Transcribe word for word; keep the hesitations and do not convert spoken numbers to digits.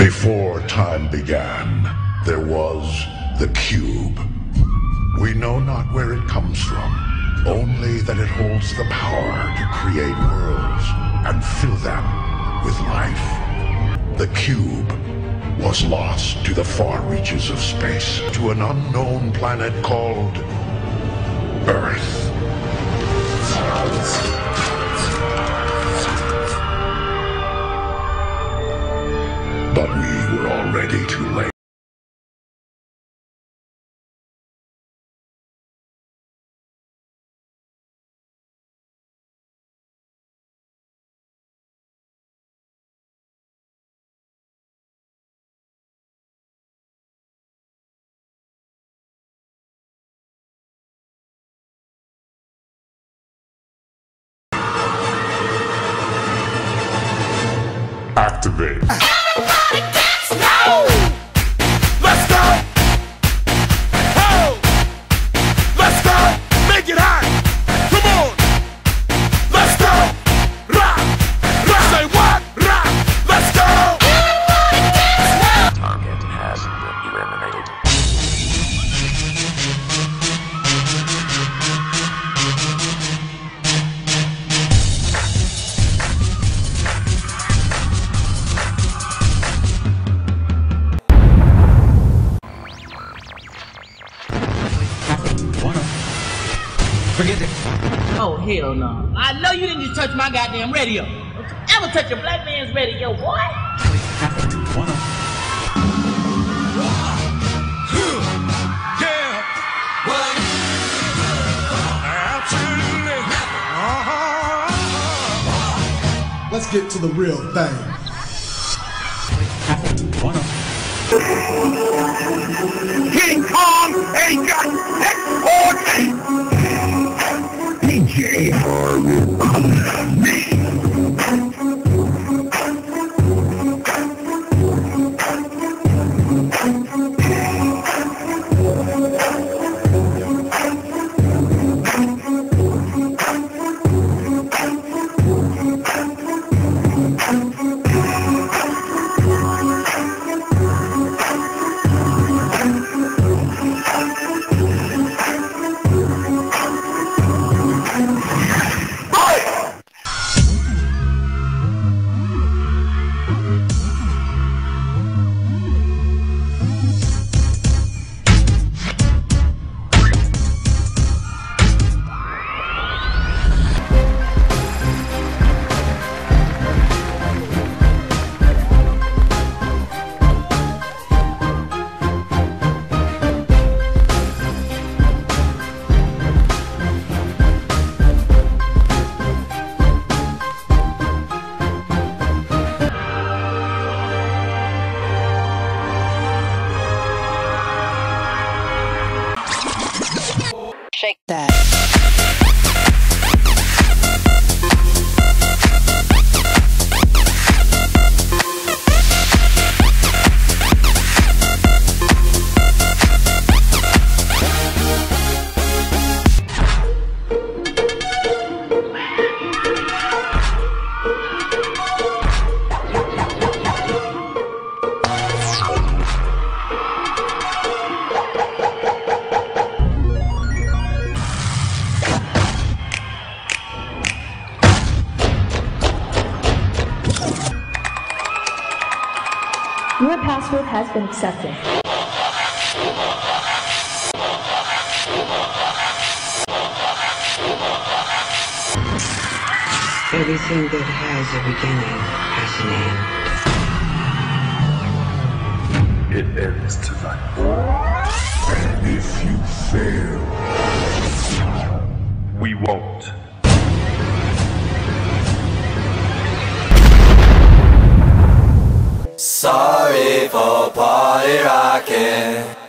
Before time began, there was the cube. We know not where it comes from, only that it holds the power to create worlds and fill them with life. The cube was lost to the far reaches of space, to an unknown planet called Earth. But we were already too late. Activate. Everybody dance now! Let's go! Ho! Let's go! Make it hot! Come on! Let's go! Rock! Rock! Say what? Rock! Let's go! Everybody dance now! Target has been eliminated. Forget it. Oh, hell no. I know you didn't just touch my goddamn radio. Don't you ever touch a black man's radio, boy. Yeah! What? Absolutely! Uh-huh. Let's get to the real thing. King Kong ain't got exports! D J Harwood comes from me. Shake that. Your password has been accepted. Everything that has a beginning has an end. It ends tonight. And if you fail, We won't. Sorry for party rocking.